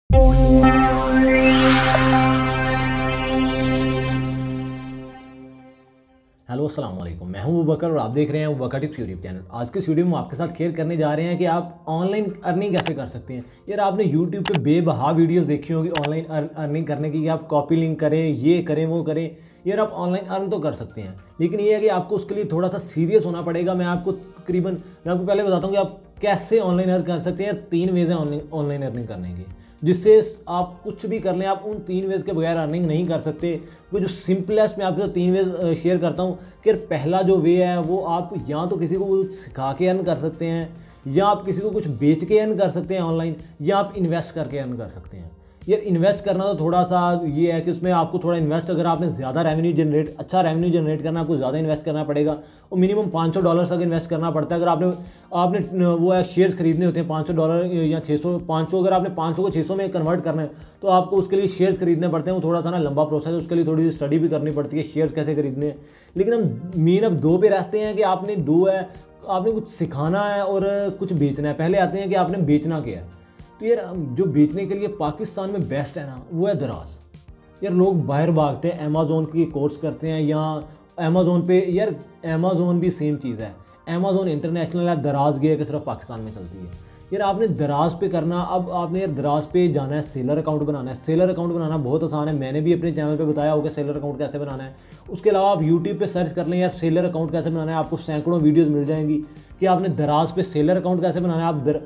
Hello अस्सलाम वालेकुम, मैं हूं अबूबकर और आप देख रहे हैं अबूबकर टिप्स यूट्यूब चैनल। आज के इस वीडियो में हम आपके साथ शेयर करने जा रहे हैं कि आप ऑनलाइन अर्निंग कैसे कर सकते हैं। यार आपने यूट्यूब पे बेबहा वीडियोस देखी होगी ऑनलाइन अर्निंग करने की, कि आप कॉपी लिंक करें, ये करें, वो करें। यार आप ऑनलाइन अर्न तो कर सकते हैं, लेकिन ये है कि आपको उसके लिए थोड़ा सा सीरियस होना पड़ेगा। मैं आपको पहले बताता हूँ कि आप कैसे ऑनलाइन अर्न कर सकते हैं। 3 वेज हैं ऑनलाइन अर्निंग करने की, जिससे आप कुछ भी कर लें, आप उन 3 वेज के बगैर अर्निंग नहीं कर सकते। वो जो सिंपलेस्ट मैं आपके साथ 3 वेज शेयर करता हूँ कि पहला जो वे है वो आप या तो किसी को कुछ सिखा के अर्न कर सकते हैं, या आप किसी को कुछ बेच के अर्न कर सकते हैं ऑनलाइन, या आप इन्वेस्ट करके अर्न कर सकते हैं। यार इन्वेस्ट करना तो थोड़ा सा ये है कि उसमें आपको थोड़ा इन्वेस्ट, अगर आपने ज़्यादा अच्छा रेवेन्यू जनरेट करना, आपको ज़्यादा इन्वेस्ट करना पड़ेगा। और मिनिमम $500 तक इन्वेस्ट करना पड़ता है। अगर आपने वो है शेयर्स खरीदने होते हैं $500 या 500, अगर आपने 500 को 600 में कन्वर्ट करना है तो आपको उसके लिए शेयर्स खरीदने पड़ते हैं। वो थोड़ा सा ना लंबा प्रोसेस है, उसके लिए थोड़ी सी स्टडी भी करनी पड़ती है शेयर्स कैसे खरीदने हैं। लेकिन हम मेन अब 2 पे रहते हैं कि आपने आपने कुछ सिखाना है और कुछ बेचना है। पहले आते हैं कि आपने बेचना क्या है। तो यार जो बेचने के लिए पाकिस्तान में बेस्ट है ना, वो है दराज। यार लोग बाहर भागते हैं, अमेज़ोन की कोर्स करते हैं, या अमेज़ोन पे। यार अमेज़ोन भी सेम चीज़ है, अमेज़ोन इंटरनेशनल है, दराज गया कि सिर्फ पाकिस्तान में चलती है। यार आपने दराज पे करना, अब आपने यार दराज पे जाना है, सेलर अकाउंट बनाना है। सेलर अकाउंट बनाना बहुत आसान है, मैंने भी अपने चैनल पे बताया होगा सेलर अकाउंट कैसे बनाना है। उसके अलावा आप यूट्यूब पे सर्च कर लें यार सेलर अकाउंट कैसे बनाना है, आपको सैकड़ों वीडियोज़ मिल जाएंगी कि आपने दराज पे सेलर अकाउंट कैसे बनाना है। आप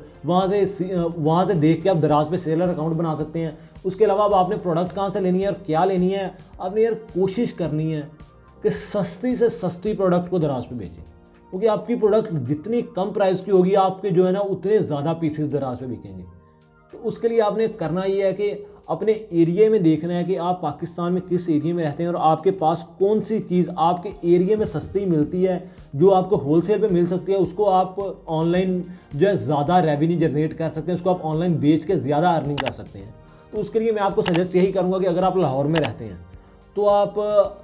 वहाँ से देख के आप दराज पे सेलर अकाउंट बना सकते हैं। उसके अलावा अब आपने प्रोडक्ट कहाँ से लेनी है और क्या लेनी है, आपने यार कोशिश करनी है कि सस्ती से सस्ती प्रोडक्ट को दराज पे बेचें, क्योंकि आपकी प्रोडक्ट जितनी कम प्राइस की होगी, आपके जो है ना उतने ज़्यादा पीसेस दराज पे बिकेंगे। तो उसके लिए आपने करना ये है कि अपने एरिया में देखना है कि आप पाकिस्तान में किस एरिया में रहते हैं और आपके पास कौन सी चीज़ आपके एरिया में सस्ती मिलती है, जो आपको होलसेल पे मिल सकती है। उसको आप ऑनलाइन जो है ज़्यादा रेवेन्यू जनरेट कर सकते हैं, उसको आप ऑनलाइन बेच के ज़्यादा अर्निंग कर सकते हैं। तो उसके लिए मैं आपको सजेस्ट यही करूँगा कि अगर आप लाहौर में रहते हैं तो आप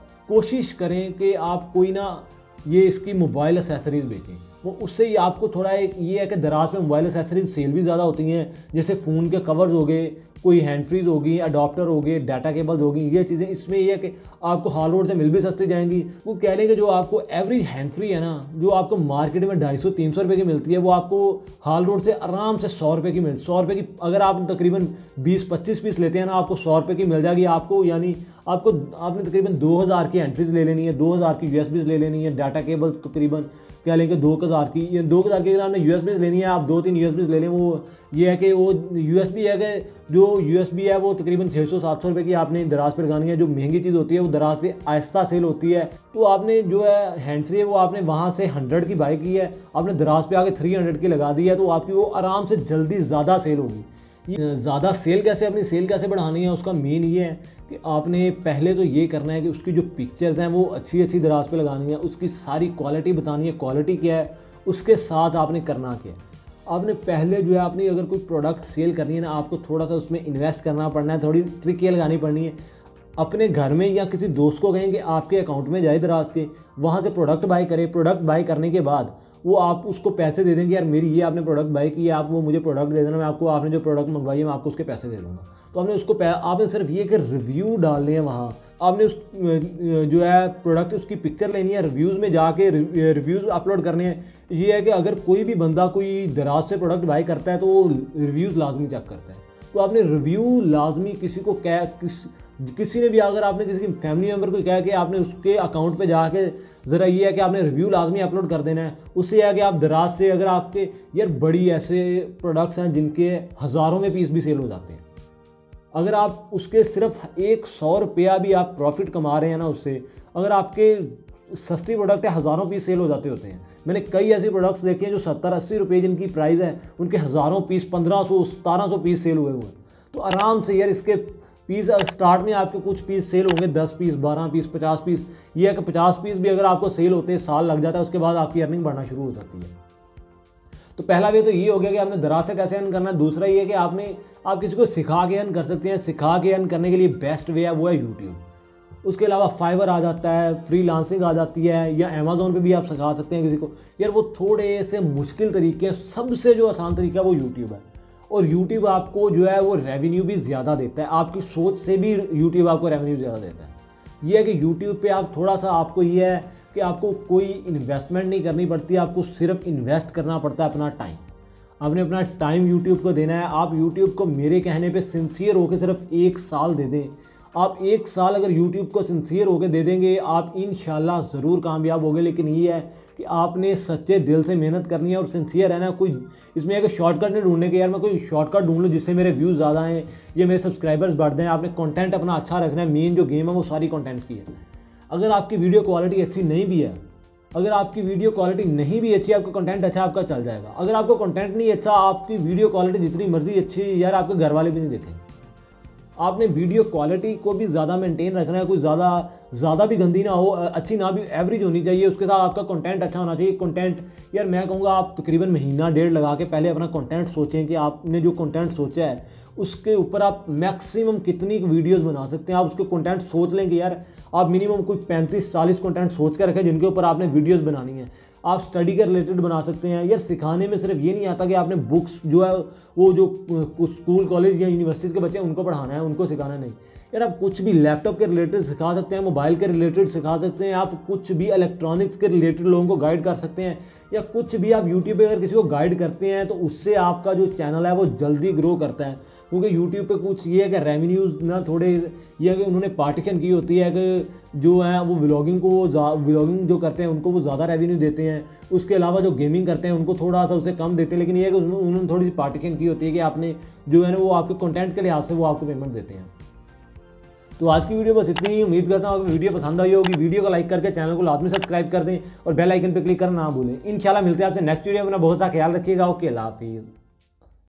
कोशिश करें कि आप कोई ना ये इसकी मोबाइल एसेसरीज़ बेचें। वो उससे ही आपको थोड़ा एक ये है कि दराज में मोबाइल एसेसरीज सेल भी ज़्यादा होती हैं, जैसे फ़ोन के कवर्स हो गए, कोई हैंड फ्रीज होगी, अडॉप्टर हो गए, डाटा केबल्स होगी। ये चीज़ें इसमें ये है कि आपको हाल रोड से मिल भी सस्ती जाएंगी। वो कह लेंगे जो आपको एवरेज हैंड फ्री है ना, जो आपको मार्केट में 250-300 रुपये की मिलती है, वो आपको हाल रोड से आराम से 100 रुपये की 100 रुपये की अगर आप तकरीबन 20-25 पीस लेते हैं ना, आपको 100 रुपये की मिल जाएगी आपको। यानी आपने तकरीबन 2000 की हैंड फ्रीज ले लेनी है, 2000 की यूएसबीज ले लेनी है, डाटा केबल तकरीबन क्या लेंगे 2000 की, या 2000 की अगर आपने यूएसबीज लेनी है, आप 2-3 यूएसबीज ले लें। वो ये है कि वो यूएसबी है कि जो यूएसबी है वो तकरीबन 600-700 रुपये की आपने दराज पर लगानी है। जो महंगी चीज़ होती है वो दराज पे आहिस्ता सेल होती है। तो आपने जो है हैंड फ्री है वो आपने वहाँ से 100 की बाई की है, आपने दराज पे आके 300 की लगा दी है, तो आपकी वो आराम से जल्दी ज़्यादा सेल होगी। ज़्यादा सेल कैसे, अपनी सेल कैसे बढ़ानी है, उसका मेन ये है कि आपने पहले तो ये करना है कि उसकी जो पिक्चर्स हैं वो अच्छी दराज पे लगानी है, उसकी सारी क्वालिटी बतानी है, क्वालिटी क्या है। उसके साथ आपने करना क्या है, आपने पहले जो है अपनी अगर कोई प्रोडक्ट सेल करनी है ना, आपको थोड़ा सा उसमें इन्वेस्ट करना पड़ना है, थोड़ी ट्रिक ये लगानी पड़नी है। अपने घर में या किसी दोस्त को कहें कि आपके अकाउंट में जाए दराज के, वहाँ से प्रोडक्ट बाई करे। प्रोडक्ट बाई करने के बाद वो आप उसको पैसे दे देंगे, यार मेरी ये आपने प्रोडक्ट बाई की है, आप वो मुझे प्रोडक्ट दे देना, मैं आपको आपने जो प्रोडक्ट मंगवाई है मैं आपको उसके पैसे दे दूँगा। तो आपने सिर्फ ये कि रिव्यू डालने हैं वहाँ, आपने उस जो है प्रोडक्ट उसकी पिक्चर लेनी है, रिव्यूज़ में जाके रिव्यूज़ अपलोड करने हैं। ये है कि अगर कोई भी बंदा कोई दराज से प्रोडक्ट बाई करता है तो वो रिव्यूज़ लाजमी चेक करता है। तो आपने रिव्यू लाजमी किसी ने भी अगर आपने किसी फैमिली मेम्बर को कहा कि आपने उसके अकाउंट पे जाके ज़रा ये है कि आपने रिव्यू लाजमी अपलोड कर देना है। उससे है कि आप दराज से अगर आपके यार बड़ी ऐसे प्रोडक्ट्स हैं जिनके हज़ारों में पीस भी सेल हो जाते हैं, अगर आप उसके सिर्फ 100 रुपया भी आप प्रॉफिट कमा रहे हैं ना उससे, अगर आपके सस्ती प्रोडक्ट है हज़ारों पीस सेल हो जाते होते हैं। मैंने कई ऐसी प्रोडक्ट्स देखे हैं जो 70-80 रुपये जिनकी प्राइस है, उनके हज़ारों पीस 1500-1700 पीस सेल हुए हैं। तो आराम से यार इसके पीस स्टार्ट में आपके कुछ पीस सेल होंगे, 10 पीस, 12 पीस, 50 पीस। ये है कि 50 पीस भी अगर आपको सेल होते हैं साल लग जाता है, उसके बाद आपकी अर्निंग बढ़ना शुरू हो जाती है। तो पहला वे तो ये हो गया कि आपने दराज से कैसे अर्न करना है। दूसरा ये है कि आप किसी को सिखा के अर्न कर सकते हैं। सिखा के अर्न करने के लिए बेस्ट वे है वो है यूट्यूब। उसके अलावा फाइवर आ जाता है, फ्रीलांसिंग आ जाती है, या अमेज़ोन पे भी आप सिखा सकते हैं किसी को। यार वो थोड़े से मुश्किल तरीके हैं, सबसे जो आसान तरीका है वो यूट्यूब है। और यूट्यूब आपको जो है वो रेवेन्यू भी ज़्यादा देता है, आपकी सोच से भी यूट्यूब आपको रेवेन्यू ज़्यादा देता है। ये है कि यूट्यूब पे आप थोड़ा सा, आपको ये है कि आपको कोई इन्वेस्टमेंट नहीं करनी पड़ती, आपको सिर्फ इन्वेस्ट करना पड़ता है अपना टाइम। आपने अपना टाइम यूट्यूब को देना है। आप यूट्यूब को मेरे कहने पे सिंसियर होकर सिर्फ 1 साल दे दें। आप 1 साल अगर यूट्यूब को सिंसियर होकर दे देंगे, आप इंशाल्लाह ज़रूर कामयाब होंगे। लेकिन ये है कि आपने सच्चे दिल से मेहनत करनी है और सिंसियर रहना। कोई इसमें एक शॉर्टकट नहीं ढूंढने के, यार मैं कोई शॉर्टकट ढूंढ लूँ जिससे मेरे व्यूज़ ज़्यादा हैं या मेरे सब्सक्राइबर्स बढ़ जाएँ। आपने कंटेंट अपना अच्छा रखना है। मेन जो गेम है वो सारी कंटेंट की है। अगर आपकी वीडियो क्वालिटी अच्छी नहीं भी है, अगर आपकी वीडियो क्वालिटी नहीं भी अच्छी, आपका कंटेंट अच्छा आपका चल जाएगा। अगर आपका कंटेंट नहीं अच्छा, आपकी वीडियो क्वालिटी जितनी मर्जी अच्छी, यार आपके घर वाले भी नहीं देखेंगे। आपने वीडियो क्वालिटी को भी ज़्यादा मेंटेन रखना है, कोई ज़्यादा भी गंदी ना हो, अच्छी ना भी, एवरेज होनी चाहिए। उसके साथ आपका कंटेंट अच्छा होना चाहिए। कंटेंट, यार मैं कहूँगा आप तकरीबन महीना डेढ़ लगा के पहले अपना कंटेंट सोचें कि आपने जो कंटेंट सोचा है उसके ऊपर आप मैक्सिमम कितनी वीडियोस बना सकते हैं। आप उसके कंटेंट सोच लें कि यार आप मिनिमम कोई 35-40 कंटेंट सोच कर रखें जिनके ऊपर आपने वीडियोस बनानी है। आप स्टडी के रिलेटेड बना सकते हैं। यार सिखाने में सिर्फ ये नहीं आता कि आपने बुक्स जो है वो जो स्कूल कॉलेज या यूनिवर्सिटीज़ के बच्चे हैं उनको पढ़ाना है, उनको सिखाना नहीं। यार आप कुछ भी लैपटॉप के रिलेटेड सिखा सकते हैं, मोबाइल के रिलेटेड सिखा सकते हैं, आप कुछ भी इलेक्ट्रॉनिक्स के रिलेटेड लोगों को गाइड कर सकते हैं, या कुछ भी आप यूट्यूब पे अगर किसी को गाइड करते हैं तो उससे आपका जो चैनल है वो जल्दी ग्रो करता है। क्योंकि यूट्यूब पे कुछ ये है कि रेवेन्यूज़ ना थोड़े, ये है कि उन्होंने पार्टीशन की होती है कि जो है वो व्लॉगिंग जो करते हैं उनको वो ज़्यादा रेवेन्यू देते हैं। उसके अलावा जो गेमिंग करते हैं उनको थोड़ा सा उससे कम देते हैं। लेकिन ये है कि उन्होंने थोड़ी सी पार्टीशन की होती है कि आपने जो है ना वो आपके कंटेंट के लिहाज से वो आपको पेमेंट देते हैं। तो आज की वीडियो बस इतनी ही। उम्मीद करता हूँ अगर वीडियो पसंद आई होगी, वीडियो को लाइक करके चैनल को लाजमी सब्सक्राइब कर दें और बेल आइकन पर क्लिक करना ना भूलें। इंशाल्लाह मिलते हैं आपसे नेक्स्ट वीडियो में। अपना बहुत सा ख्याल रखिएगा। ओके, अल्लाह हाफिज़।